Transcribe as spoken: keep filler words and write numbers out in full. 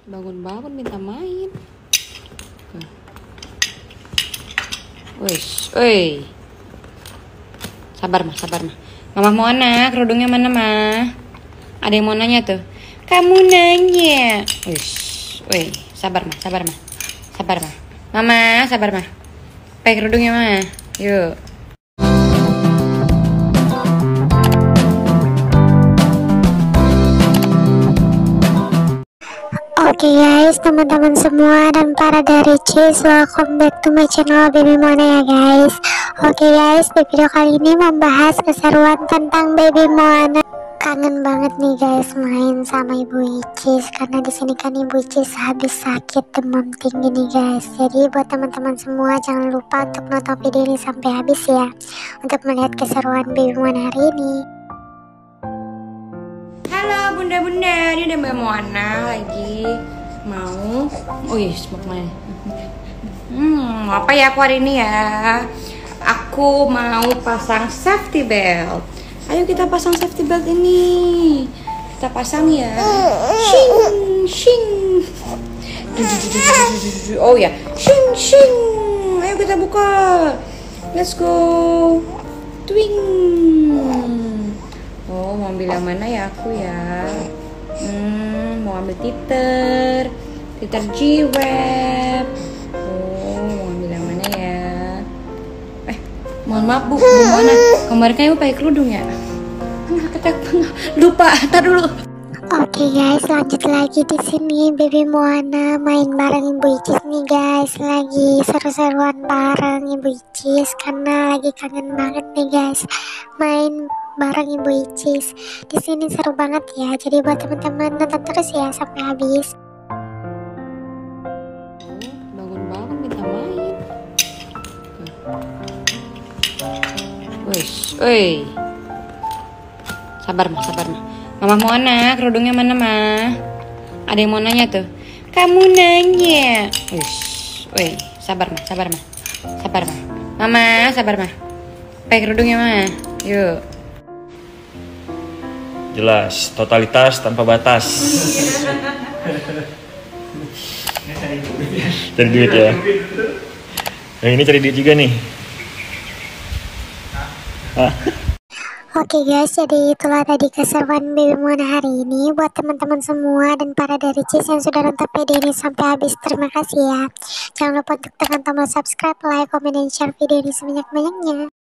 Bangun-bangun minta main. Wis, oi. Sabar mah, sabar mah. Mama mau anak, kerudungnya mana mah? Ada yang mau nanya tuh. Kamu nanya. Wis, oi. Sabar mah, sabar mah. Sabar mah. Mama, sabar mah. Pakai kerudungnya mah. Yuk. Oke okay guys, teman-teman semua dan para dari Cheese, welcome back to my channel Baby Moana ya guys. Oke okay guys, di video kali ini membahas keseruan tentang Baby Moana. Kangen banget nih guys main sama Ibu Icis, karena di sini kan Ibu Icis habis sakit demam tinggi nih guys. Jadi buat teman-teman semua jangan lupa untuk nonton video ini sampai habis ya, untuk melihat keseruan Baby Moana hari ini. Halo bunda-bunda, ini ada Mbak Moana lagi mau, oh iya, smoke main. Hmm, apa ya aku hari ini ya? Aku mau pasang safety belt. Ayo kita pasang safety belt ini. Kita pasang ya. Shing, shing. Oh ya, shing, shing. Ayo kita buka. Let's go. Twing. Oh, mau ambil yang mana ya aku ya? Hmm, mau ambil titer, titer G-Web. Oh, mau ambil yang mana ya? Eh, mohon maaf Bu, Bu Moana. Kemarin kan Ibu pakai kerudung ya? Enggak, ketek, lupa. Tar dulu. Oke okay guys, lanjut lagi di sini Baby Moana main bareng Ibu Icis nih guys. Lagi seru-seruan bareng Ibu Icis karena lagi kangen banget nih guys main bareng Ibu Icis. Di sini seru banget ya. Jadi buat teman-teman nonton terus ya sampai habis. Bangun-bangun minta main. Wis, oi. Sabar mah, sabar mah. Mama mau anak, kerudungnya mana mah? Ada yang mau nanya tuh. Kamu nanya. Wis, oi. Sabar mah, sabar mah. Sabar mah. Mama, sabar mah. Pakai kerudungnya mah. Yuk. Jelas, totalitas tanpa batas. Cari duit ya. Yang ini cari duit juga nih. Hah? Oke okay guys, jadi itulah tadi keseruan Baby Moana hari ini. Buat teman-teman semua dan para dari Cheese yang sudah nonton video ini sampai habis, terima kasih ya. Jangan lupa untuk tekan tombol subscribe, like, comment, dan share video ini sebanyak-banyaknya.